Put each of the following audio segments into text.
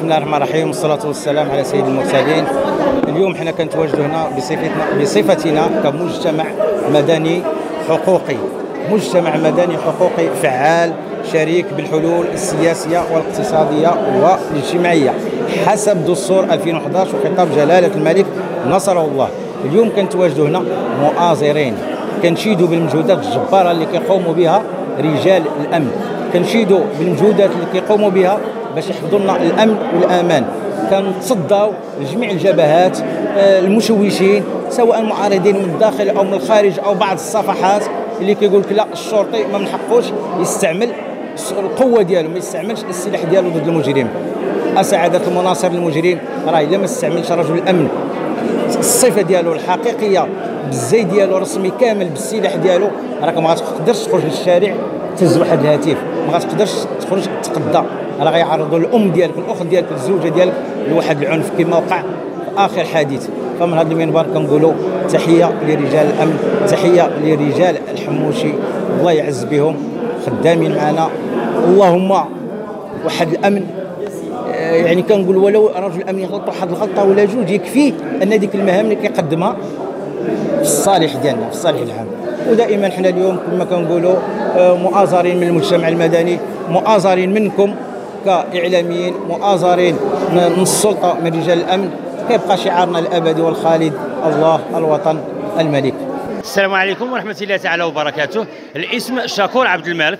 بسم الله الرحمن الرحيم والصلاة والسلام على سيد المرسلين. اليوم حنا كنتواجدوا هنا بصفتنا كمجتمع مدني حقوقي، مجتمع مدني حقوقي فعال شريك بالحلول السياسية والاقتصادية والاجتماعية حسب دستور 2011 وخطاب جلالة الملك نصره الله. اليوم كنتواجدوا هنا مؤازرين، كنشيدوا بالمجهودات الجبارة اللي كيقوموا بها رجال الأمن، كنشيدوا بالمجهودات اللي كيقوموا بها باش يحفظوا لنا الامن والامان. كنتصداو لجميع الجبهات المشوشين سواء معارضين من الداخل او من الخارج او بعض الصفحات اللي كيقول لك لا الشرطي ما منحقوش يستعمل القوه ديالو، ما يستعملش السلاح ديالو ضد المجرم. اسعاده المناصر للمجرم راه الا ما استعملش رجل الامن الصفه ديالو الحقيقيه بالزي ديالو رسمي كامل بالسلاح ديالو، راك ما غاتقدرش تخرج للشارع تهز واحد الهاتف، ما غاتقدرش تخرج تقضى، راه غيعرضوا الام ديالك الاخت ديالك الزوجه ديالك لواحد العنف كما وقع في اخر حديث. فمن هذا المنبر كنقولوا تحيه لرجال الامن، تحيه لرجال الحموشي، الله يعز بهم خدامين معنا. اللهم واحد الامن يعني كنقول ولو رجل الامن يغلط واحد الغلطه ولا جوج يكفي ان ديك المهام اللي كيقدمها في الصالح ديالنا، في الصالح العام. ودائما حنا اليوم كما كنقولوا مؤازرين من المجتمع المدني، مؤازرين منكم كاعلاميين، مؤازرين من السلطه من رجال الامن. كيبقى شعارنا الابدي والخالد الله الوطن الملك. السلام عليكم ورحمه الله تعالى وبركاته. الاسم شكور عبد الملك،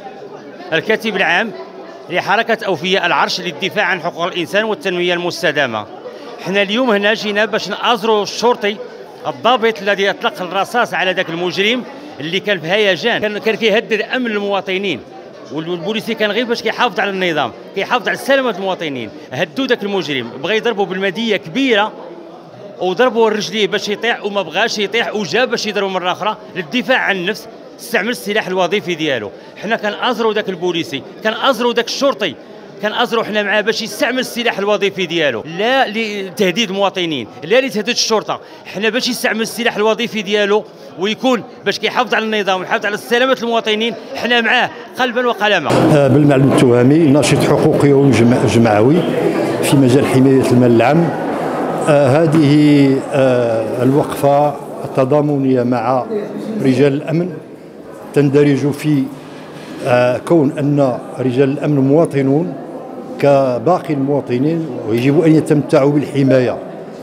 الكاتب العام لحركه اوفياء العرش للدفاع عن حقوق الانسان والتنميه المستدامه. حنا اليوم هنا جينا باش نآزروا الشرطي الضابط الذي اطلق الرصاص على ذاك المجرم اللي كان في هيجان، كان كيهدد امن المواطنين، والبوليسي كان غير باش كيحافظ على النظام، كيحافظ على سلامه المواطنين. هدوا ذاك المجرم، بغى يضربوا بالمديه كبيره وضربوا رجليه باش يطيح وما بغاش يطيح، وجا باش يضربوا مره اخرى للدفاع عن النفس، استعمل السلاح الوظيفي ديالو. حنا كنأزروا ذاك البوليسي، كنأزروا ذاك الشرطي، كنأزروا حنا معاه باش يستعمل السلاح الوظيفي ديالو، لا لتهديد المواطنين، لا لتهديد الشرطه، حنا باش يستعمل السلاح الوظيفي ديالو ويكون باش كيحافظ على النظام ويحافظ على سلامه المواطنين. حنا معاه قلبا وقلما. بالمعلم التهامي ناشط حقوقي وجمعوي في مجال حمايه المال العام. هذه الوقفه التضامنيه مع رجال الامن تندرج في كون أن رجال الأمن مواطنون كباقي المواطنين ويجب أن يتمتعوا بالحماية.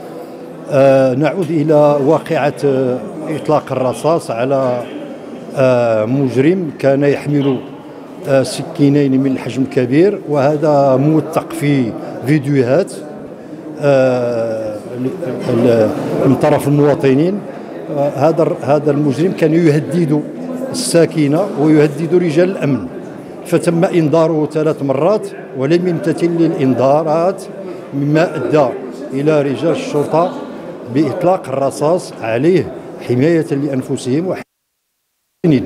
نعود إلى واقعة إطلاق الرصاص على مجرم كان يحمل سكينين من الحجم الكبير، وهذا موثق في فيديوهات من طرف المواطنين. هذا المجرم كان يهدد الساكنة ويهدد رجال الأمن، فتم إنذاره 3 مرات ولم يمتثل للإنذارات، مما أدى إلى رجال الشرطة بإطلاق الرصاص عليه حماية لأنفسهم وحماية.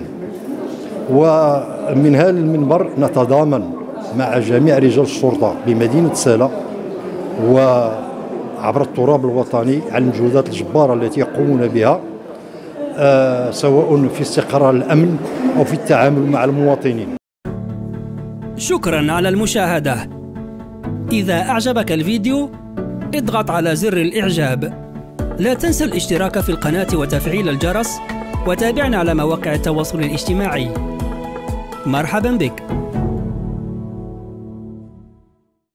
ومن هذا المنبر نتضامن مع جميع رجال الشرطة بمدينة سلا وعبر التراب الوطني على المجهودات الجبارة التي يقومون بها، سواء في استقرار الأمن أو في التعامل مع المواطنين. شكرا على المشاهدة. إذا أعجبك الفيديو اضغط على زر الإعجاب. لا تنسى الاشتراك في القناة وتفعيل الجرس، وتابعنا على مواقع التواصل الاجتماعي. مرحبا بك.